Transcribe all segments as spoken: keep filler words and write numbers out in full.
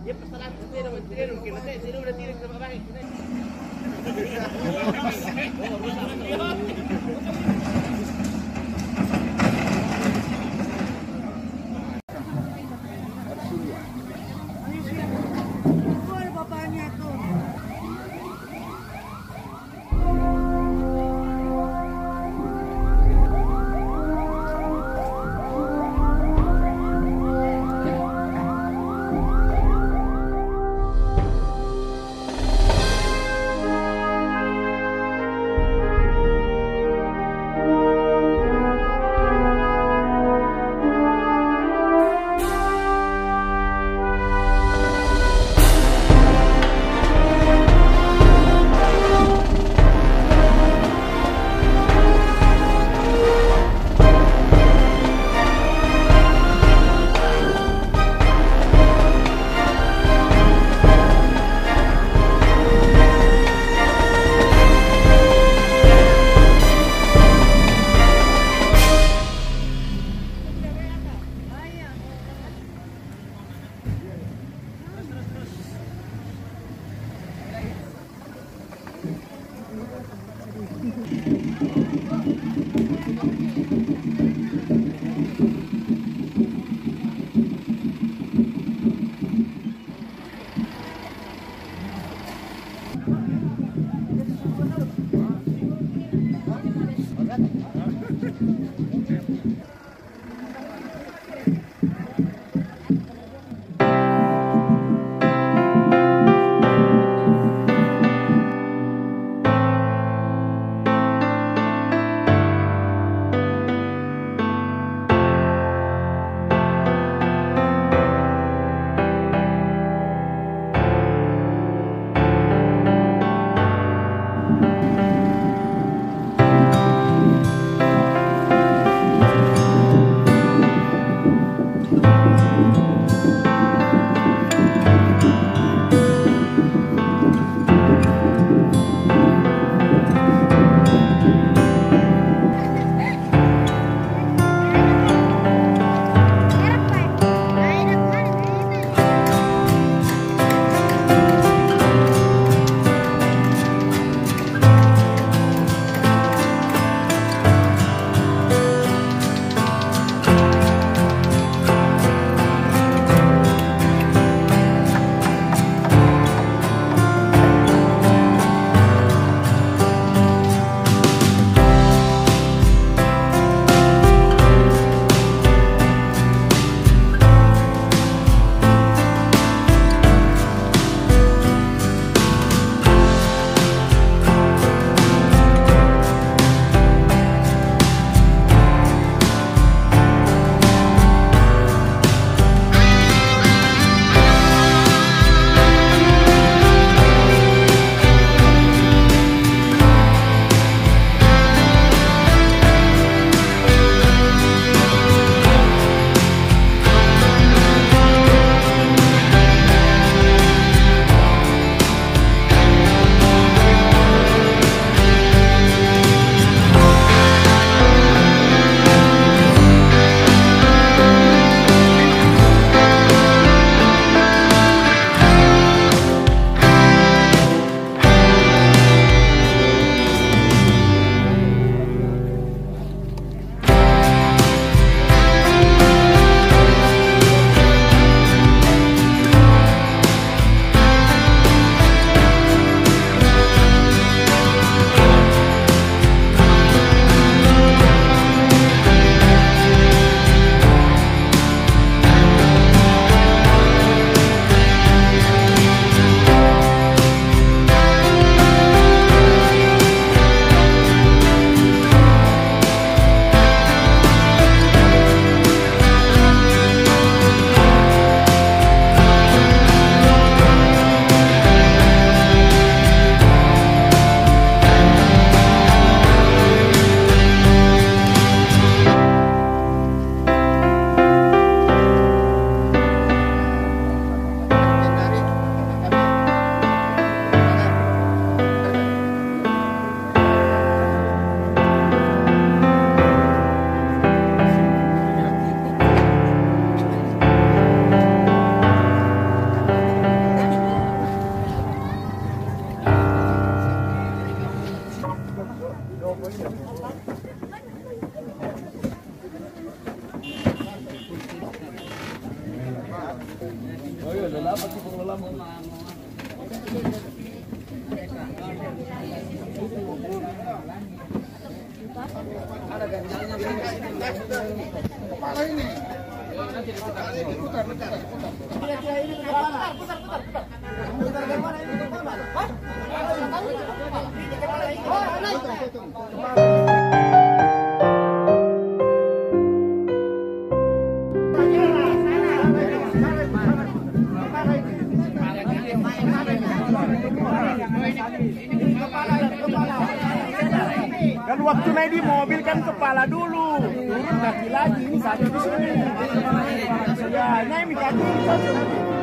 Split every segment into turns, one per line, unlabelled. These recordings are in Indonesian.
Ya pasará el tiro, el tiro, que no sé, si no le tiro que me baje.
Kepala ini. Putar, putar, putar. Ini kepala. Putar, putar, putar. Putar kemana ini kepala? Hah? Kepala ini. Oh, naik.
Kan waktu naik di mobil kan kepala dulu, turun kaki lagi, ini kaki di sini. Ya, naik kaki satu.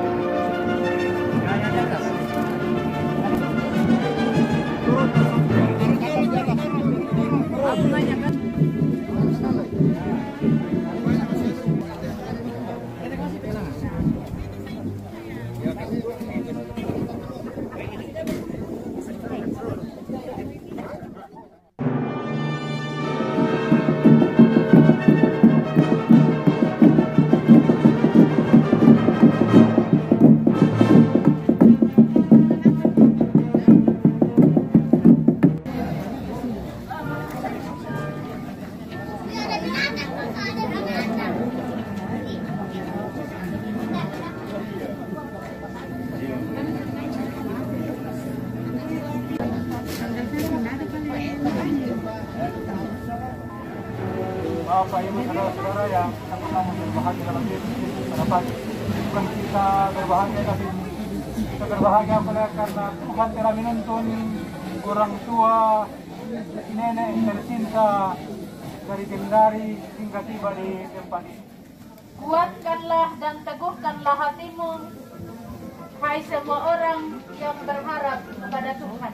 Bapak Ibu saudara-saudara yang sama-sama berbahagia dalam Yesus pada pagi. Bukan kita berbahagia, tapi kita berbahagia karena Tuhan telah menuntun orang tua, nenek tercinta dari Kendari hingga tiba di tempat ini.
Kuatkanlah dan teguhkanlah hatimu, hai semua orang yang berharap kepada Tuhan.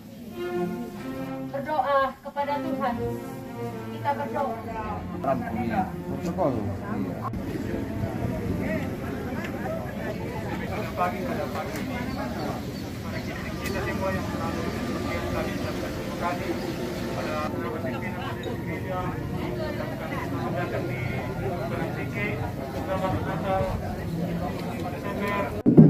Berdoa kepada Tuhan. Kita berdoa.
Pagi pada pagi ini, kita semua yang selalu kami ucapkan terima kasih pada beberapa pimpinan gereja yang kami datang di Bulan C K. Selamat Natal Desember.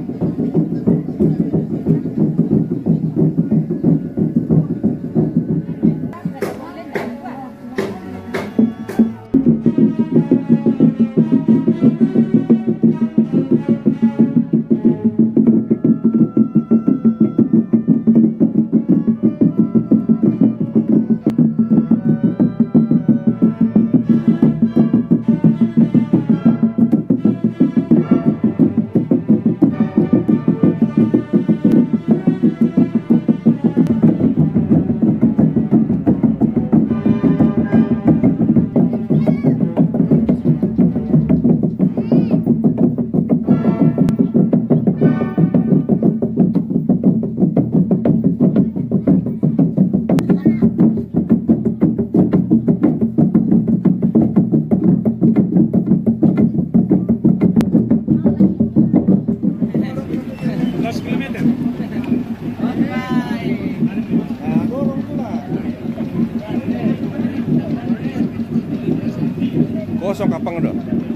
Kosong apa enggak?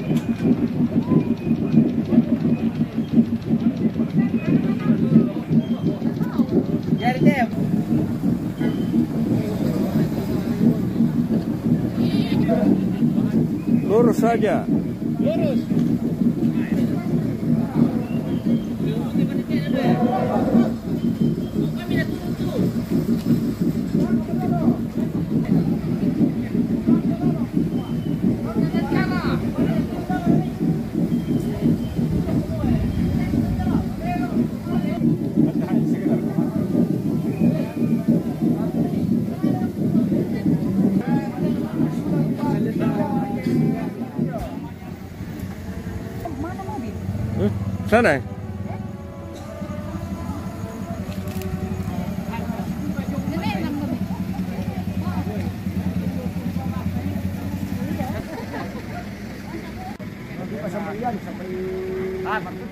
Jadi deh.
Lurus saja.
Lurus.
Sana.
Sampai sampai